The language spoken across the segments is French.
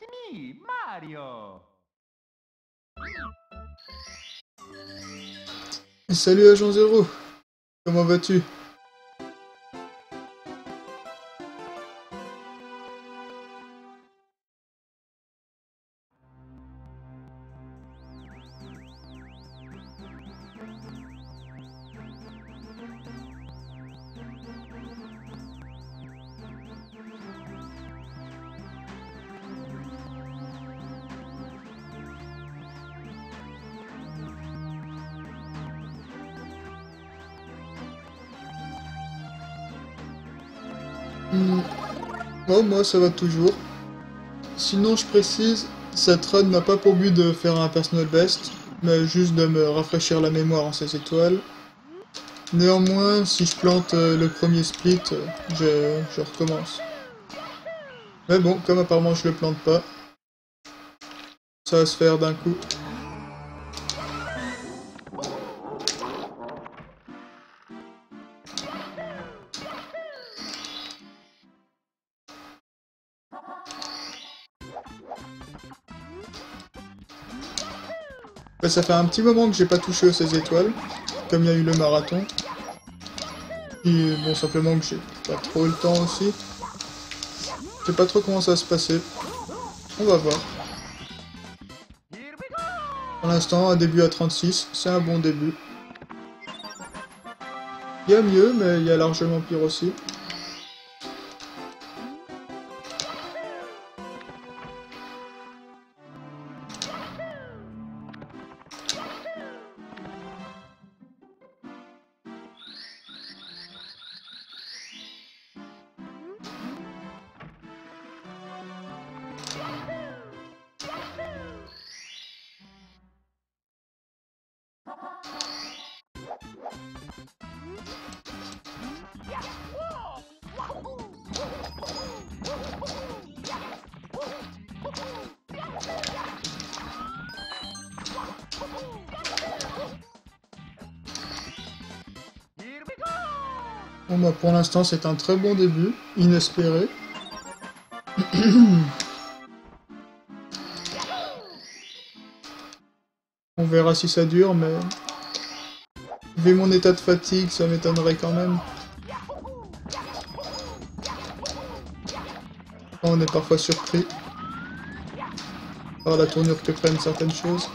me, Mario. Salut Agent Zéro, comment vas-tu? Oh, moi ça va toujours. Sinon je précise, cette run n'a pas pour but de faire un personal best, mais juste de me rafraîchir la mémoire en 16 étoiles. Néanmoins, si je plante le premier split, je recommence. Mais bon, comme apparemment je le plante pas, ça va se faire d'un coup. Ça fait un petit moment que j'ai pas touché aux 16 étoiles, comme il y a eu le marathon. Et bon, simplement que j'ai pas trop eu le temps aussi. Je sais pas trop comment ça va se passer. On va voir. Pour l'instant, un début à 36, c'est un bon début. Il y a mieux, mais il y a largement pire aussi. Bon bah pour l'instant c'est un très bon début, inespéré. On verra si ça dure, mais vu mon état de fatigue, ça m'étonnerait quand même. On est parfois surpris par la tournure que prennent certaines choses.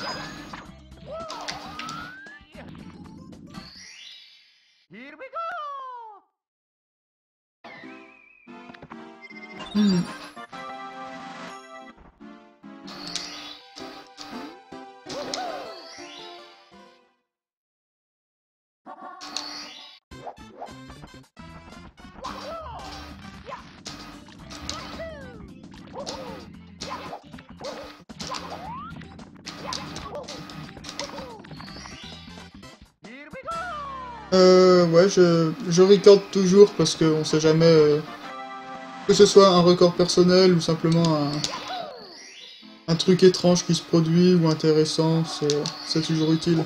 Ouais, je record toujours parce qu'on sait jamais que ce soit un record personnel ou simplement un truc étrange qui se produit ou intéressant, c'est toujours utile.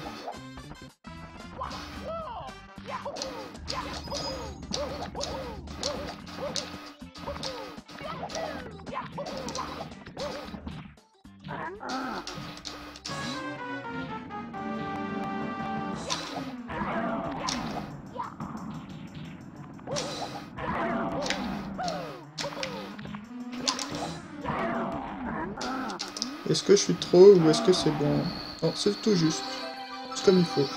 Est-ce que je suis trop ou est-ce que c'est bon? Non, c'est tout juste. C'est comme il faut.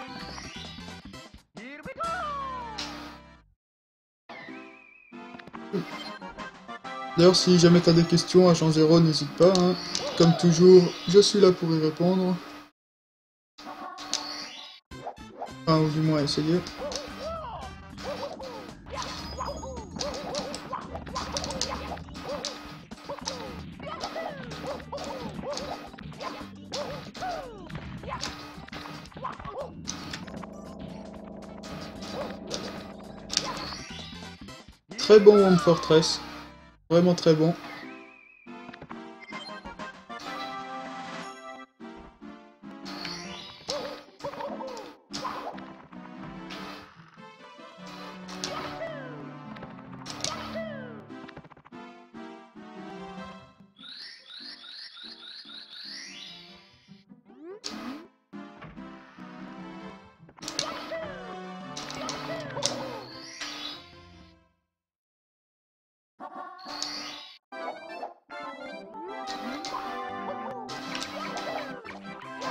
D'ailleurs, si jamais t'as des questions, Agent Zéro, n'hésite pas, hein. Comme toujours, je suis là pour y répondre. Enfin, ou du moins essayer. Très bon Home Fortress. Vraiment très bon.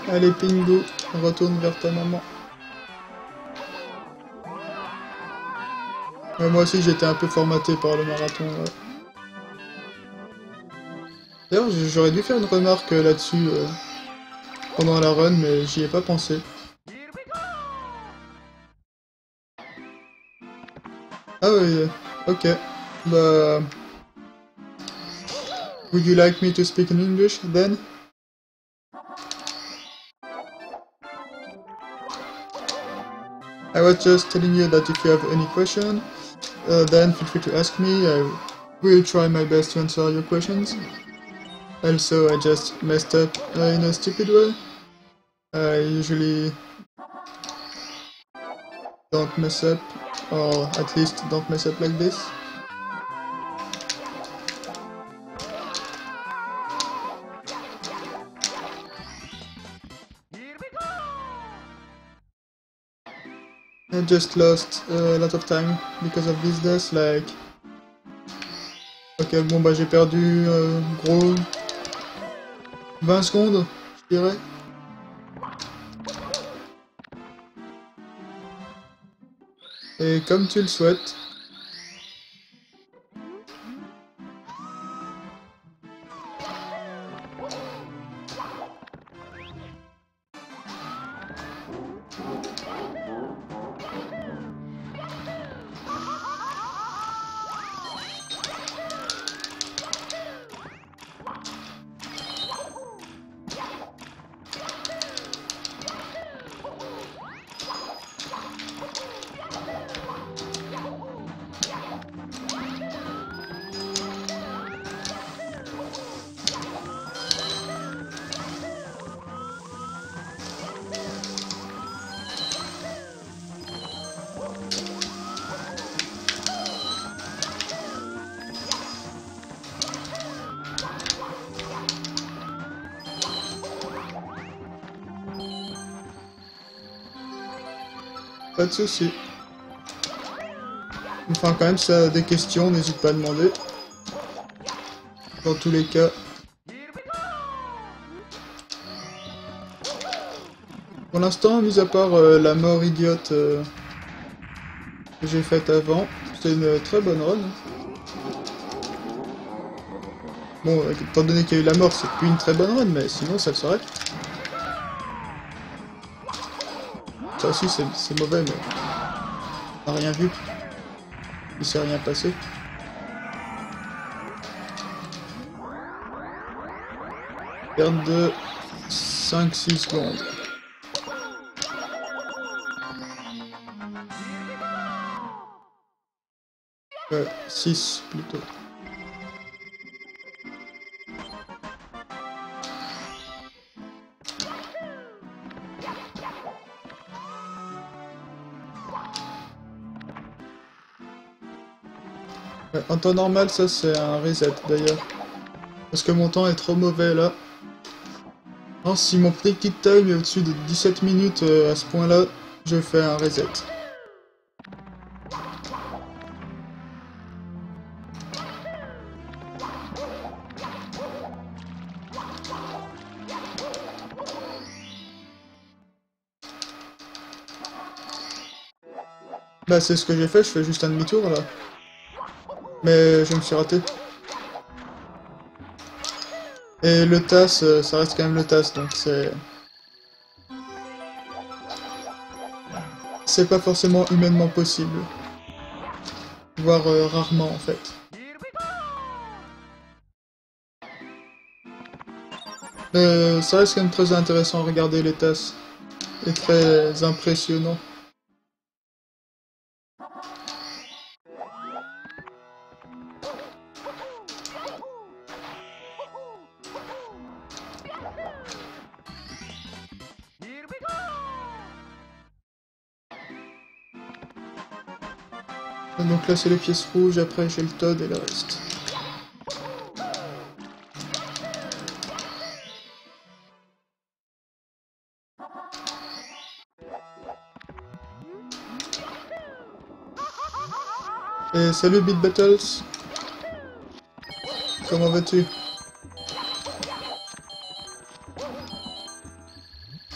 Allez Pingu, retourne vers ta maman. Moi aussi j'étais un peu formaté par le marathon. Ouais. D'ailleurs j'aurais dû faire une remarque là-dessus pendant la run, mais j'y ai pas pensé. Ah oui, ok. Bah... Would you like me to speak in English then? I was just telling you that if you have any question, then feel free to ask me. I will try my best to answer your questions. Also, I just messed up in a stupid way. I usually don't mess up, or at least don't mess up like this. I just lost a lot of time because of this death, like... Ok, bon bah j'ai perdu gros 20 secondes, je dirais. Et comme tu le souhaites. Pas de soucis. Enfin, quand même, si t'as des questions, n'hésite pas à demander. Dans tous les cas. Pour l'instant, mis à part la mort idiote que j'ai faite avant, c'est une très bonne run. Bon, étant donné qu'il y a eu la mort, c'est plus une très bonne run, mais sinon ça le serait. Ça aussi, c'est mauvais, mais on n'a rien vu. Il s'est rien passé. Perte de 5-6 secondes. Ouais, 6 plutôt. Ouais, en temps normal, ça c'est un reset d'ailleurs. Parce que mon temps est trop mauvais là. Non, si mon predicted time est au-dessus de 17 minutes à ce point-là, je fais un reset. Bah c'est ce que j'ai fait, je fais juste un demi-tour là. Mais je me suis raté. Et le TAS, ça reste quand même le TAS, donc c'est pas forcément humainement possible. Voire rarement en fait. Ça reste quand même très intéressant à regarder les TAS. Et très impressionnant. Donc là c'est les pièces rouges, après j'ai le Toad et le reste. Et salut Beat Battles. Comment vas-tu?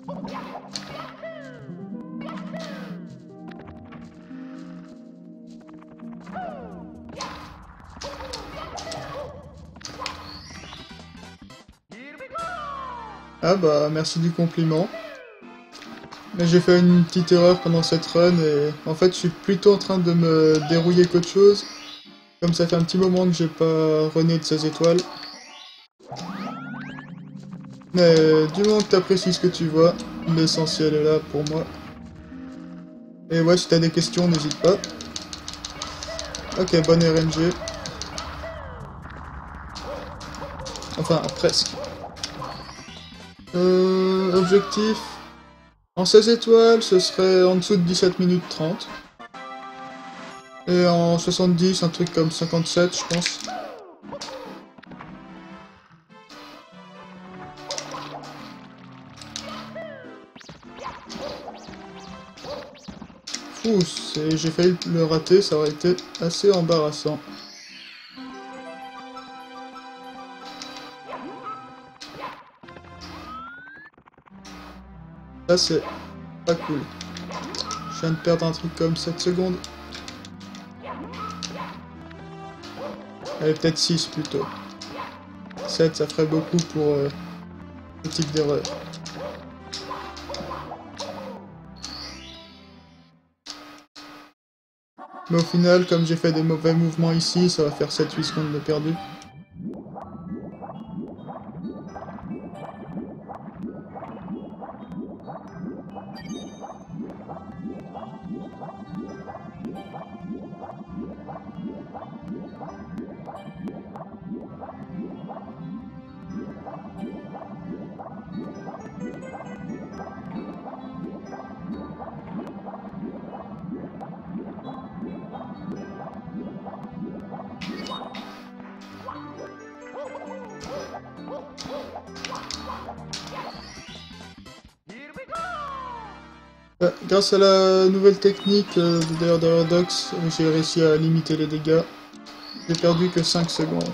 Ah bah merci du compliment. Mais j'ai fait une petite erreur pendant cette run et en fait je suis plutôt en train de me dérouiller qu'autre chose. Comme ça fait un petit moment que j'ai pas runné de 16 étoiles. Mais du moment que t'apprécies ce que tu vois, l'essentiel est là pour moi. Et ouais, si t'as des questions, n'hésite pas. Ok, bonne RNG. Enfin, presque. Objectif. En 16 étoiles, ce serait en dessous de 17 minutes 30. Et en 70, un truc comme 57, je pense. Ouh, j'ai failli le rater, ça aurait été assez embarrassant. Ça, c'est pas cool. Je viens de perdre un truc comme 7 secondes. Allez, peut-être 6 plutôt. 7, ça ferait beaucoup pour ce type d'erreur. Mais au final, comme j'ai fait des mauvais mouvements ici, ça va faire 7-8 secondes de perdu. Grâce à la nouvelle technique de Paradox, j'ai réussi à limiter les dégâts. J'ai perdu que 5 secondes.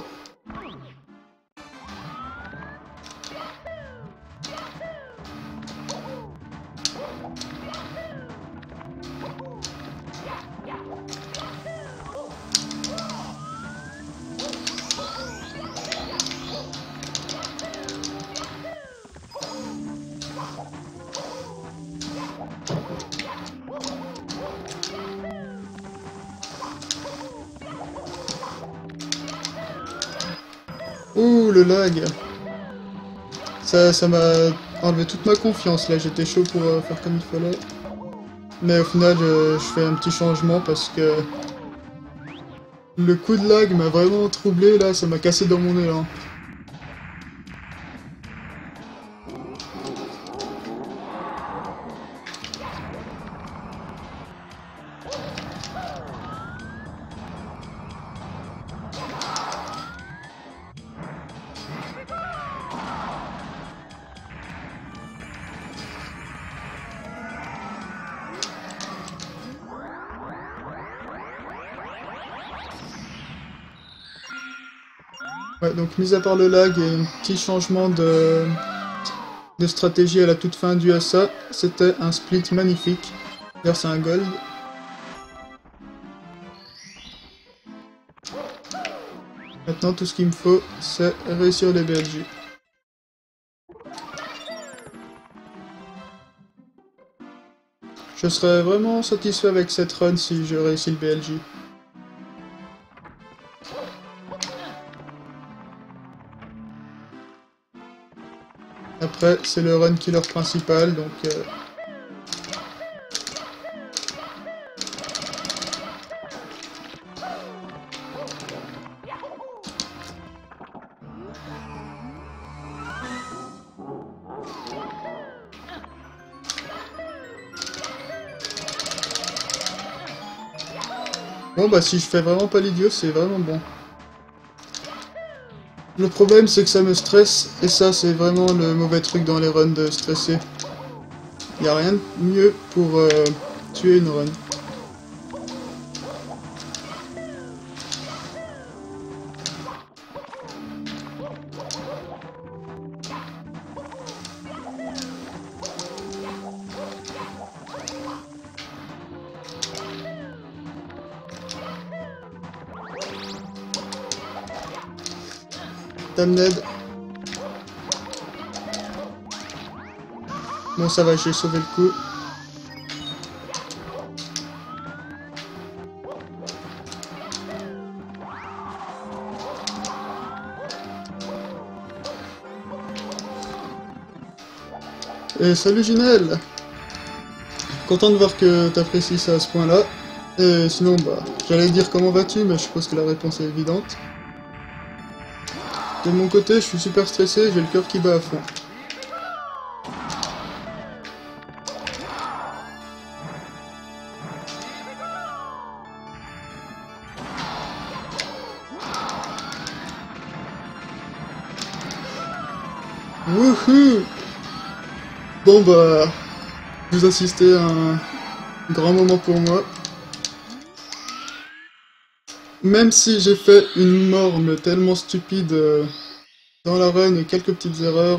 Ouh, le lag! Ça m'a enlevé toute ma confiance là, j'étais chaud pour faire comme il fallait. Mais au final, je fais un petit changement parce que le coup de lag m'a vraiment troublé là, ça m'a cassé dans mon élan. Ouais, donc mis à part le lag et un petit changement de stratégie à la toute fin dû à ça, c'était un split magnifique. D'ailleurs c'est un gold. Maintenant tout ce qu'il me faut c'est réussir les BLJ. Je serais vraiment satisfait avec cette run si je réussis le BLJ. Après, c'est le run killer principal, donc... Bon bah si je fais vraiment pas l'idiot, c'est vraiment bon. Le problème c'est que ça me stresse, et ça c'est vraiment le mauvais truc dans les runs de stresser. Y a rien de mieux pour tuer une run. Damned. Bon, ça va, j'ai sauvé le coup. Et salut Ginelle! Content de voir que t'apprécies ça à ce point-là. Et sinon, bah, j'allais dire comment vas-tu, mais je suppose que la réponse est évidente. De mon côté, je suis super stressé, j'ai le cœur qui bat à fond. Wouhou! Bon bah, vous assistez à un grand moment pour moi. Même si j'ai fait une mort mais tellement stupide dans la run et quelques petites erreurs.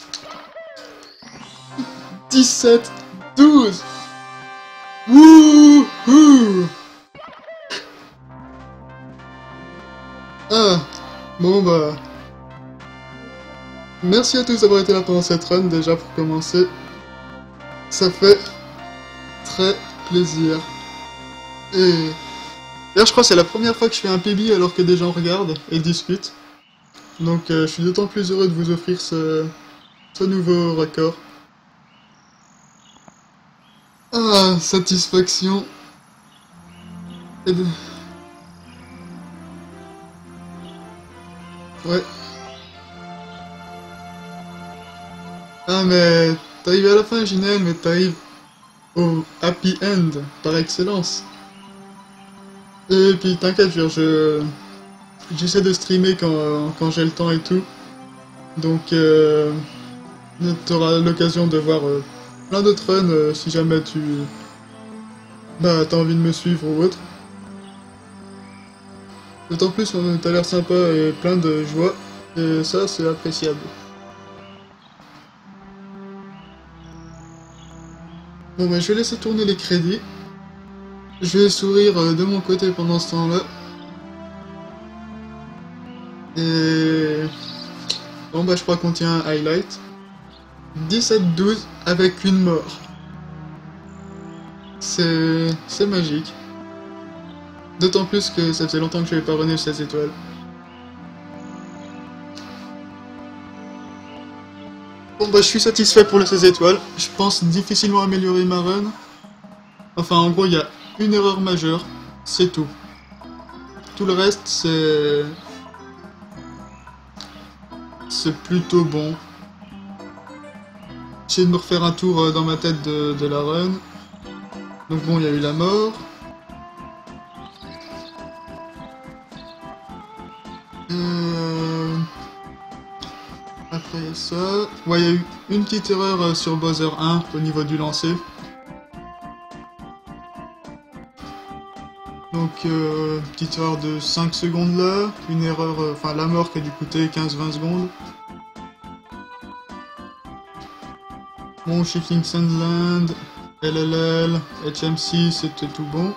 17, 12! Wouhou! Ah, bon bah... Merci à tous d'avoir été là pendant cette run, déjà pour commencer. Ça fait très plaisir. Et... D'ailleurs, je crois que c'est la première fois que je fais un PB alors que des gens regardent et discutent. Donc je suis d'autant plus heureux de vous offrir ce nouveau record. Ah, satisfaction. Et de... Ouais. Ah mais t'arrives à la fin, Ginelle, mais t'arrives au happy end par excellence. Et puis t'inquiète, j'essaie de streamer quand j'ai le temps et tout. Donc t'auras l'occasion de voir plein d'autres runs si jamais t'as envie de me suivre ou autre. D'autant plus t'as l'air sympa et plein de joie, et ça c'est appréciable. Bon bah je vais laisser tourner les crédits. Je vais sourire de mon côté pendant ce temps-là. Et... Bon bah je crois qu'on tient un highlight. 17-12 avec une mort. C'est magique. D'autant plus que ça faisait longtemps que je n'avais pas runné 16 étoiles. Bon bah je suis satisfait pour les 16 étoiles. Je pense difficilement améliorer ma run. Enfin en gros il y a une erreur majeure, c'est tout. Tout le reste c'est plutôt bon. J'essaie de me refaire un tour dans ma tête de la run. Donc bon, il y a eu la mort. Après ça... Ouais, il y a eu une petite erreur sur Bowser 1 au niveau du lancer. Donc, petite erreur de 5 secondes là. Une erreur... Enfin, la mort qui a dû coûter 15-20 secondes. Bon, Shifting Sandland, LLL, HMC, c'était tout bon.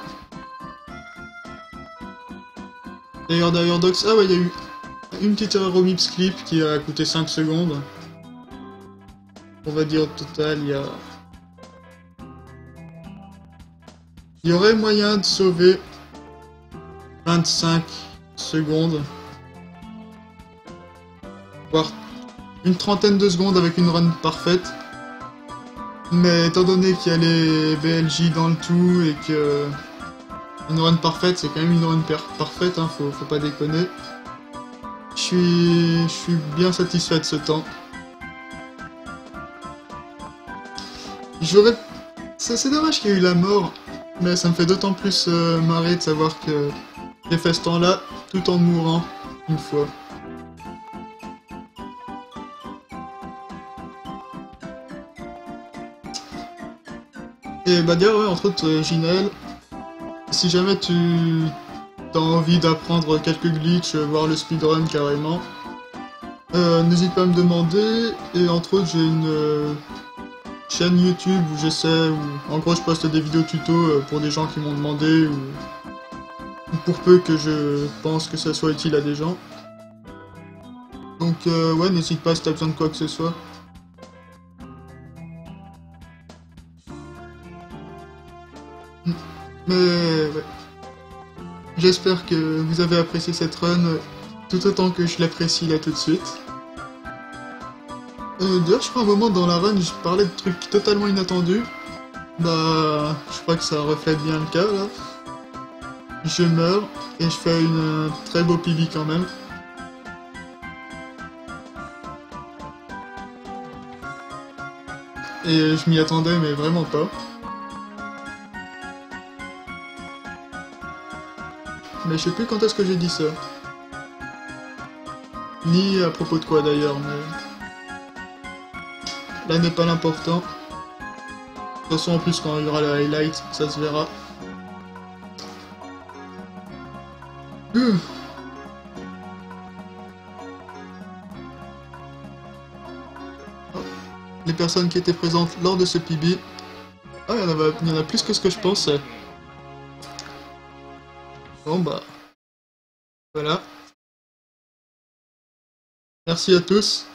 D'ailleurs, Docs, ah ouais, il y a eu une petite erreur au Mips Clip qui a coûté 5 secondes. On va dire au total, il y aurait moyen de sauver 25 secondes. Voire une trentaine de secondes avec une run parfaite. Mais étant donné qu'il y a les VLJ dans le tout et que une run parfaite, c'est quand même une run parfaite, hein, faut pas déconner. Je suis bien satisfait de ce temps. C'est dommage qu'il y ait eu la mort, mais ça me fait d'autant plus marrer de savoir que j'ai fait ce temps-là tout en mourant une fois. Et bah d'ailleurs, ouais, entre autres, Ginelle, si jamais tu as envie d'apprendre quelques glitches, voir le speedrun carrément, n'hésite pas à me demander. Et entre autres, j'ai une chaîne YouTube où j'essaie, où en gros je poste des vidéos tuto pour des gens qui m'ont demandé, ou pour peu que je pense que ça soit utile à des gens. Donc ouais, n'hésite pas si t'as besoin de quoi que ce soit. Mais ouais. J'espère que vous avez apprécié cette run tout autant que je l'apprécie là tout de suite. D'ailleurs, je crois un moment dans la run, je parlais de trucs totalement inattendus. Bah, je crois que ça reflète bien le cas là. Je meurs et je fais un très beau PB quand même. Et je m'y attendais mais vraiment pas. Mais je sais plus quand est-ce que j'ai dit ça. Ni à propos de quoi d'ailleurs, mais... Là n'est pas l'important. De toute façon, en plus, quand il y aura le highlight, ça se verra. Les personnes qui étaient présentes lors de ce PB. Ah, il y en a plus que ce que je pensais. Bon bah... Voilà. Merci à tous.